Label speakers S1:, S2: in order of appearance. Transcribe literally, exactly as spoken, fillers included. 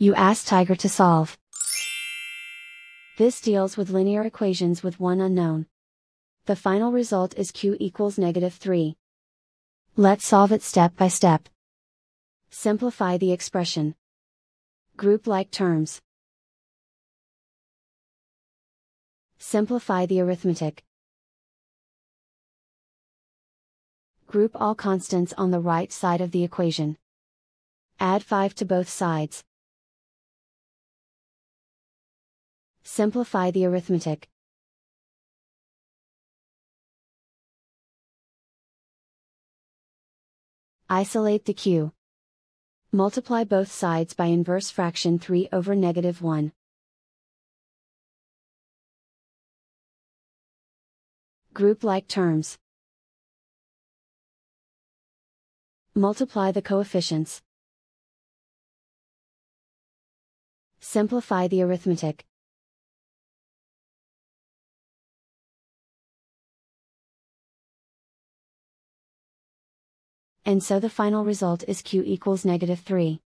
S1: You ask Tiger to solve. This deals with linear equations with one unknown. The final result is q equals negative three. Let's solve it step by step. Simplify the expression. Group like terms. Simplify the arithmetic. Group all constants on the right side of the equation. Add five to both sides. Simplify the arithmetic. Isolate the q. Multiply both sides by inverse fraction three over negative one. Group like terms. Multiply the coefficients. Simplify the arithmetic. And so the final result is q equals negative three.